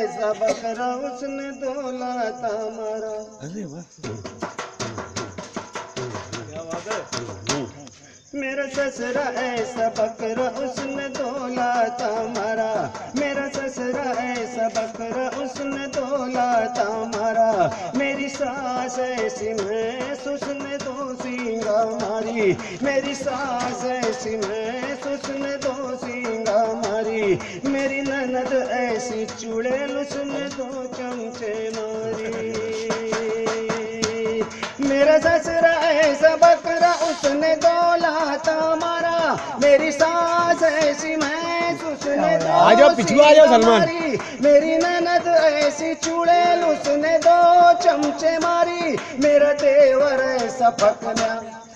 ऐसा बकरा उसने दौलत मारा। अरे वाह, क्या बात है। मेरा ससुरा ऐसा बकरा उसने दौलत मारा। मेरा ससुरा ऐसा बकरा उसने दौलत मारा। मेरी सास ऐसी भैंस उसने दो सींगा मारी। मेरी सास ऐसी भैंस उसने दो सींगा मारी। मेरी ननद ऐसी चुड़ैल उसने दो चमचे मारी। मेरा ससुरा ऐसा बकरा उसने दौलत मारा। मेरी सास ऐसी भैंस उसने दो आ जाओ, पिछुआ आ जाओ सलमान। मारी। मेरी ननद ऐसी चुड़ैल उसने दो चमचे मारी। मेरा देवर ऐसा फकना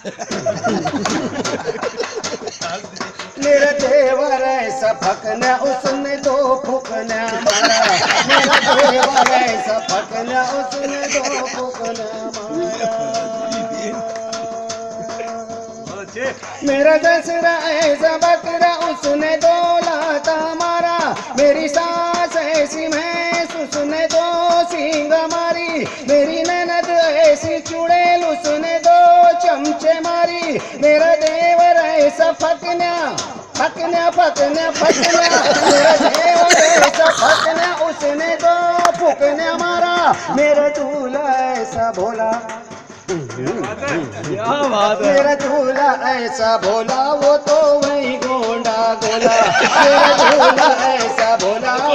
मेरा देवर ऐसा फकना उसने दो फुकना मारा। मेरा देवर ऐसा फकना उसने दो फुकना मारा। मेरा ससुरा ऐसा बकरा उसने दौलत मारा। मेरी सास ऐसी भैंस उसने दो सींग मारी। मेरी ननद ऐसी चुड़ैल उसने दो चमचे मारी। मेरा देवर ऐसा फकना फकना फकना फकना। मेरा देवर ऐसा फकना उसने दो फुकना मारा। मेरा दूल्हा ऐसा भोला क्या बात है। मेरा दूल्हा ऐसा भोला वो तो वही गोंडा गोला। मेरा दूल्हा ऐसा भोला